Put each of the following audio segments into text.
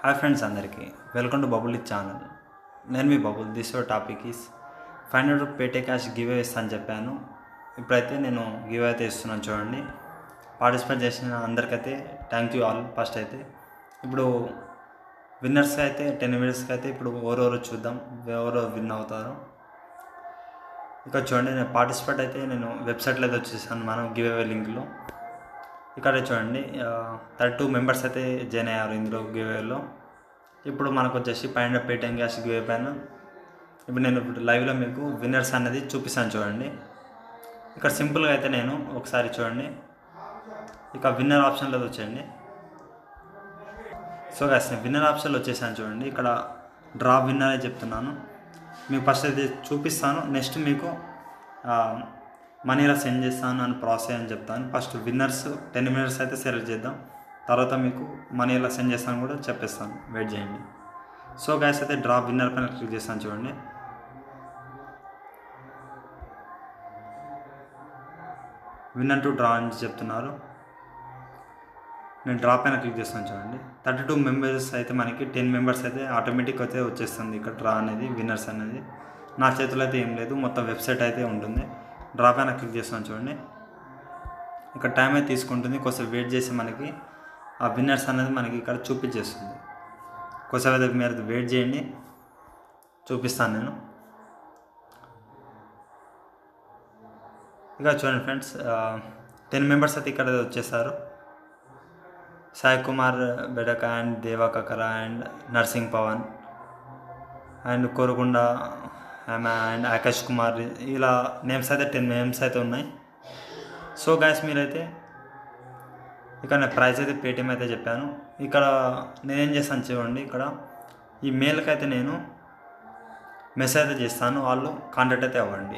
Hi friends అందరికీ welcome to bubble channel. నేను మీ bubble. This your topic is 500 Paytm cash giveaway ఇస్తాను చెప్పాను. ఇప్పుడైతే నేను గివ్ అయితే ఇస్తున్నాను చూడండి. పార్టిసిపేట్ చేసిన అందరికైతే థ్యాంక్ యూ ఆల్. ఫస్ట్ అయితే ఇప్పుడు విన్నర్స్కి అయితే 10 మినిట్స్కి అయితే ఇప్పుడు ఎవరెవరో చూద్దాం, ఎవరో విన్ అవుతారో. ఇక్కడ చూడండి, నేను పార్టిసిపేట్ అయితే నేను వెబ్సైట్లో అయితే వచ్చేసాను మనం గివ్ అవే లింక్లో. ఇక్కడ చూడండి 32 మెంబర్స్ అయితే జాయిన్ అయ్యారు ఇందులో గివ్ అవేలో. ఇప్పుడు మనకు వచ్చేసి 500 పేటిఎం క్యాష్ గివ్ అవే పైన ఇప్పుడు నేను లైవ్లో మీకు విన్నర్స్ అనేది చూపిస్తాను చూడండి. ఇక్కడ సింపుల్గా అయితే నేను ఒకసారి చూడండి, ఇక విన్నర్ ఆప్షన్లో వచ్చేయండి. సో గాయ్స్, నేను విన్నర్ ఆప్షన్లో వచ్చేసాను చూడండి. ఇక్కడ డ్రా విన్నర్ అని చెప్తున్నాను. మీకు ఫస్ట్ అయితే చూపిస్తాను, నెక్స్ట్ మీకు మనీ ఇలా సెండ్ చేస్తాను అని ప్రాసెస్ అని చెప్తాను. ఫస్ట్ విన్నర్స్ 10 మినిట్స్ అయితే సెలెక్ట్ చేద్దాం, తర్వాత మీకు మనీ ఎలా సెండ్ చేస్తాను కూడా చెప్పేస్తాను, వెయిట్ చేయండి. సో గాయ్స్, అయితే డ్రా విన్నర్ పైన క్లిక్ చేస్తాను చూడండి. విన్నర్ టు డ్రా అని చెప్తున్నారు. నేను డ్రా పైన క్లిక్ చేస్తాను చూడండి. 32 మెంబర్స్ అయితే మనకి 10 మెంబర్స్ అయితే ఆటోమేటిక్ అయితే వచ్చేస్తుంది ఇక్కడ డ్రా అనేది, విన్నర్స్ అనేది. నా చేతిలో అయితే ఏం లేదు, మొత్తం వెబ్సైట్ అయితే ఉంటుంది. డ్రా పైన క్లిక్ చేస్తాను చూడండి. ఇక్కడ టైం అయితే తీసుకుంటుంది, కొంచెం వెయిట్ చేసి మనకి ఆ విన్నర్స్ అనేది మనకి ఇక్కడ చూపించేస్తుంది. కొంచెం అయితే మీరు వెయిట్ చేయండి, చూపిస్తాను నేను. ఇక చూడండి ఫ్రెండ్స్, 10 మెంబర్స్ అయితే ఇక్కడ వచ్చేసారు. Sai Kumar Bedaka and Deva Kakara and Narsing Pavan and Korukonda and Akash Kumar, ఇలా నేమ్స్ అయితే 10 నేమ్స్ అయితే ఉన్నాయి. సో గాయస్, మీరైతే ఇక్కడ నేను ప్రైస్ అయితే పేటిఎం అయితే చెప్పాను. ఇక్కడ నేనేం చేస్తాను చూడండి, ఇక్కడ ఈ మెయిల్కి అయితే నేను మెసేజ్ అయితే చేస్తాను, వాళ్ళు కాంటాక్ట్ అయితే అవ్వండి.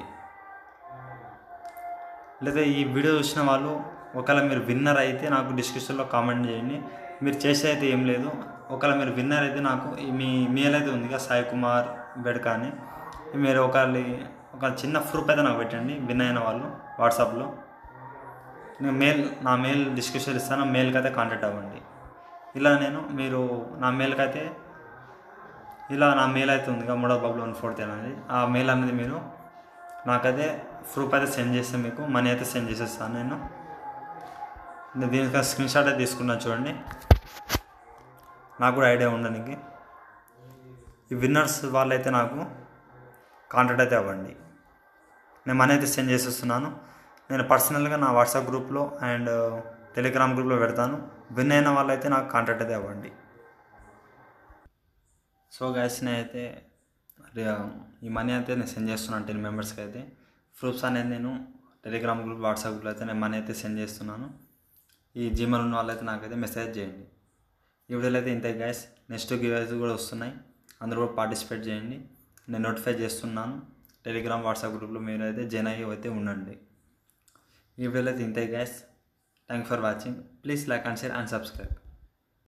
లేదా ఈ వీడియో చూసిన వాళ్ళు ఒకవేళ మీరు విన్నర్ అయితే నాకు డిస్క్రిప్షన్లో కామెంట్ చేయండి. మీరు చేసే అయితే ఏం లేదు, ఒకవేళ మీరు విన్నర్ అయితే నాకు మీ మెయిల్ అయితే ఉంది కదా, సాయి కుమార్ బెడక అని, మీరు ఒక చిన్న ప్రూఫ్ అయితే నాకు పెట్టండి విన్ అయిన వాళ్ళు వాట్సాప్లో. నేను నా మెయిల్ డిస్క్రిప్షన్ ఇస్తాను, మెయిల్కి అయితే కాంటాక్ట్ అవ్వండి. ఇలా మీరు నా మెయిల్కి అయితే నా మెయిల్ అయితే ఉంది కదా, మూడోబాబులు14 అనేది, ఆ మెయిల్ అనేది మీరు నాకైతే ప్రూఫ్ అయితే సెండ్ చేస్తే మీకు మనీ అయితే సెండ్ చేసేస్తాను నేను. దీనికి స్క్రీన్ షాట్ అయితే తీసుకున్నాను చూడండి, నాకు కూడా ఐడియా ఉండడానికి. ఈ విన్నర్స్ వాళ్ళైతే నాకు కాంటాక్ట్ అయితే అవ్వండి, నేను మనీ అయితే సెండ్ చేసేస్తున్నాను. నేను పర్సనల్గా నా వాట్సాప్ గ్రూప్లో అండ్ టెలిగ్రామ్ గ్రూప్లో పెడతాను. విన్ అయిన వాళ్ళైతే నాకు కాంటాక్ట్ అయితే అవ్వండి. సో గైస్, నేనైతే ఈ మనీ అయితే నేను సెండ్ చేస్తున్నాను 10 మెంబర్స్కి అయితే. ప్రూఫ్స్ అనేది నేను టెలిగ్రామ్ గ్రూప్, వాట్సాప్ గ్రూప్లో అయితే నేను మనీ అయితే సెండ్ చేస్తున్నాను. ఈ జీమెయిల్ ఉన్న వాళ్ళైతే నాకైతే మెసేజ్ చేయండి. ఈ వీడియోలో అయితే ఇంతే గైస్. నెక్స్ట్ గివ్స్ కూడా వస్తున్నాయి, అందరూ కూడా పార్టిసిపేట్ చేయండి. నేను నోటిఫై చేస్తున్నాను టెలిగ్రామ్, వాట్సాప్ గ్రూప్లో, మీరు అయితే జాయిన్ అయ్యి అయితే ఉండండి. ఈ వీడియోలో అయితే ఇంతే guys. Thank for watching. Please like and share and subscribe.